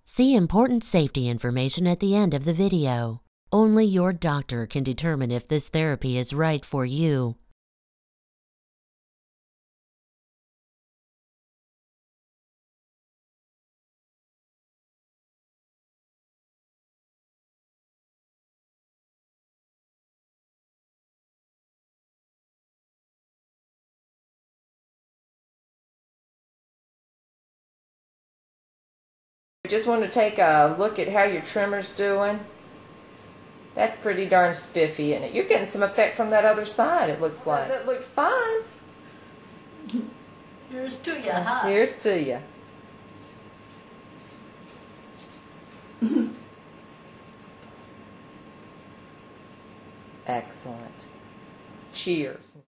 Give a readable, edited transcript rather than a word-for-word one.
See important safety information at the end of the video. Only your doctor can determine if this therapy is right for you. Just want to take a look at how your trimmer's doing. That's pretty darn spiffy, isn't it? You're getting some effect from that other side, it looks like. That looked fine. Here's to you, huh? Here's to you. Excellent. Cheers.